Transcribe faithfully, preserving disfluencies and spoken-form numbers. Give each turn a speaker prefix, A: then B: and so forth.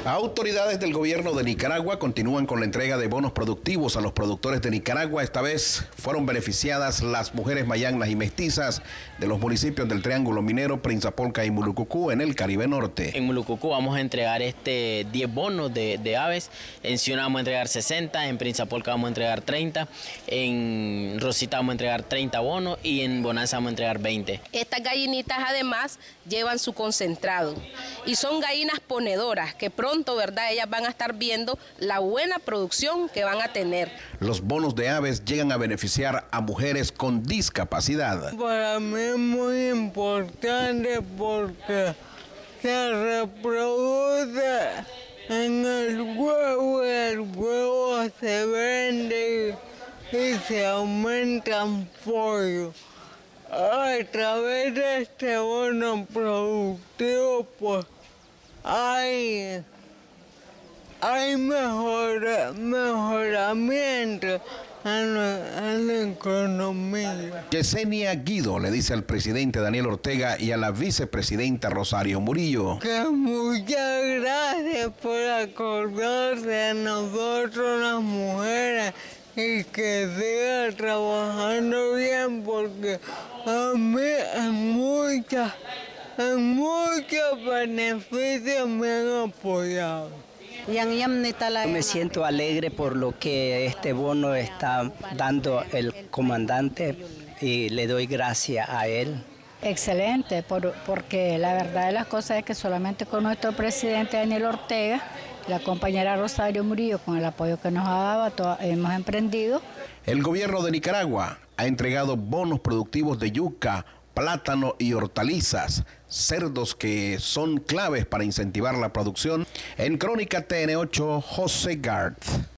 A: Autoridades del gobierno de Nicaragua continúan con la entrega de bonos productivos a los productores de Nicaragua. Esta vez fueron beneficiadas las mujeres mayanas y mestizas de los municipios del Triángulo Minero, Prinzapolca y Mulucucú en el Caribe Norte.
B: En Mulucucú vamos a entregar este diez bonos de, de aves, en Ciuna vamos a entregar sesenta, en Prinzapolca vamos a entregar treinta, en Rosita vamos a entregar treinta bonos y en Bonanza vamos a entregar veinte.
C: Estas gallinitas además llevan su concentrado y son gallinas ponedoras que pronto Pronto, ¿verdad? Ellas van a estar viendo la buena producción que van a tener.
A: Los bonos de aves llegan a beneficiar a mujeres con discapacidad.
D: Para mí es muy importante porque se reproduce en el huevo, el huevo se vende y se aumentan pollo. A través de este bono productivo, pues hay Hay mejor, mejoramiento en la, en la economía.
A: Yesenia Guido le dice al presidente Daniel Ortega y a la vicepresidenta Rosario Murillo
D: que muchas gracias por acordarse de nosotros las mujeres y que siga trabajando bien porque a mí en muchas, en muchos beneficios me han apoyado.
E: Me siento alegre por lo que este bono está dando el comandante y le doy gracias a él.
F: Excelente, por, porque la verdad de las cosas es que solamente con nuestro presidente Daniel Ortega, la compañera Rosario Murillo, con el apoyo que nos ha dado, todo, hemos emprendido.
A: El gobierno de Nicaragua ha entregado bonos productivos de yuca, plátano y hortalizas, cerdos que son claves para incentivar la producción. En Crónica T N ocho, José Garth.